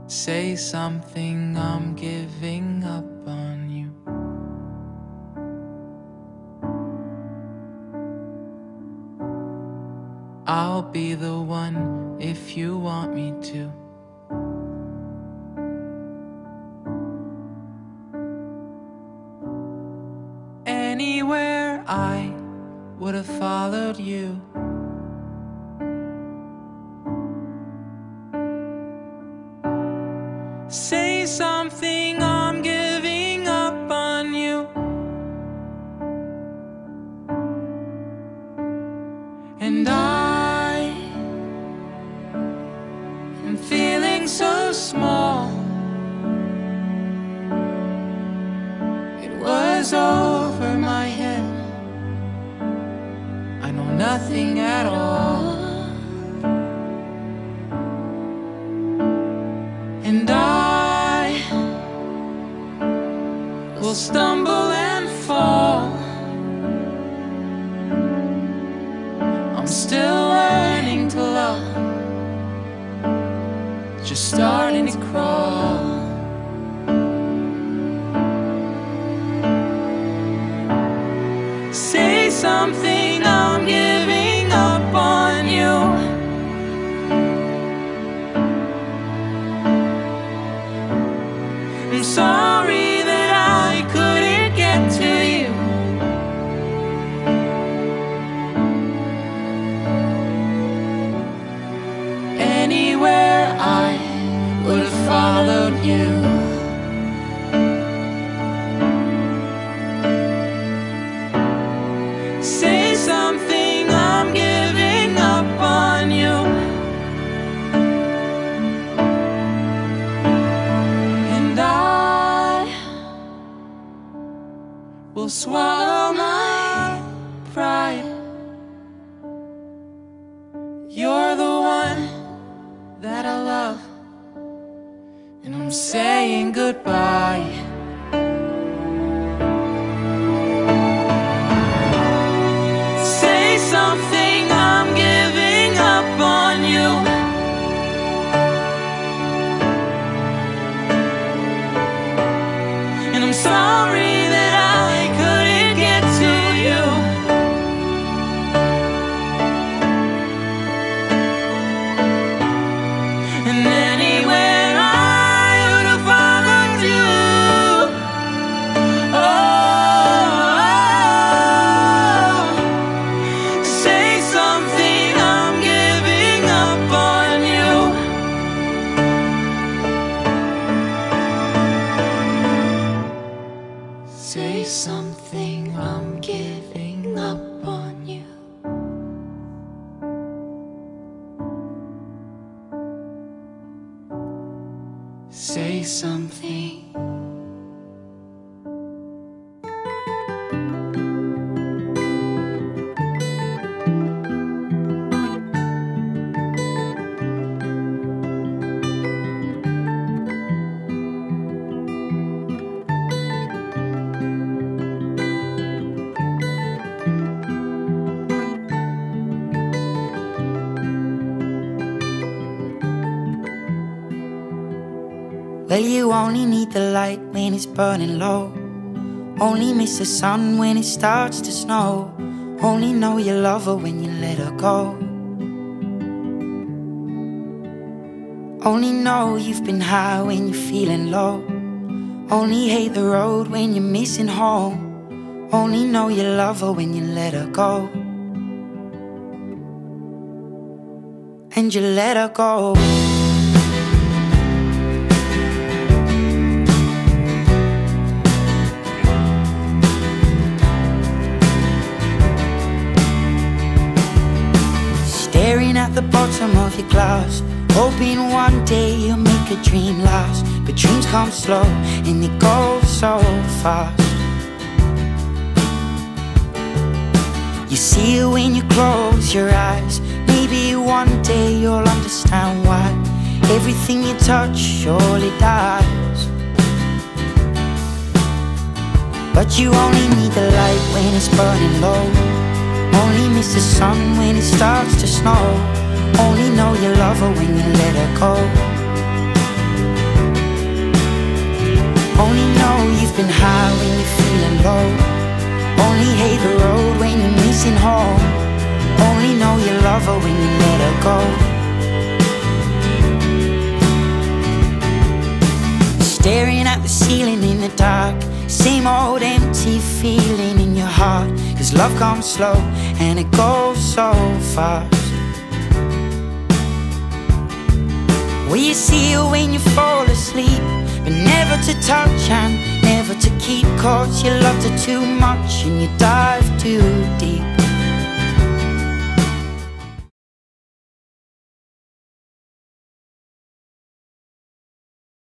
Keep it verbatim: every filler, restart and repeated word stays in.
Say something, I'm giving up on you. I'll be the one if you want me to. Anywhere I would have followed you. Say something, I'm giving up on you. And I am feeling so small. It was over my head. I know nothing at all. And I will stumble and fall. I'm still learning to love, just starting to crawl. Say something, I'm giving up on you. I'm sorry that I couldn't get to you. Anywhere I would have followed you. Say something, I'm giving up on you. And I will swallow my pride. You're the one that I love, and I'm saying goodbye. Say something, I'm giving up on you. And I'm sorry that I couldn't get to you. And anywhere I would have followed you. Oh, say something, I'm giving up on you. Say something, I'm giving up on you. Say something. Well, you only need the light when it's burning low. Only miss the sun when it starts to snow. Only know you love her when you let her go. Only know you've been high when you're feeling low. Only hate the road when you're missing home. Only know you love her when you let her go. And you let her go. Staring at the bottom of your glass, hoping one day you'll make a dream last. But dreams come slow and they go so fast. You see it when you close your eyes. Maybe one day you'll understand why everything you touch surely dies. But you only need the light when it's burning low. Only miss the sun when it starts to snow. Only know you love her when you let her go. you've been high when you're feeling low. Only hate the road when you're missing home. Only know you love her when you let her go. Staring at the ceiling in the dark, same old empty feeling in your heart. Cause love comes slow and it goes so fast. Will you see her when you fall asleep, but never to touch and never to keep? Cause you loved her too much and you dive too deep.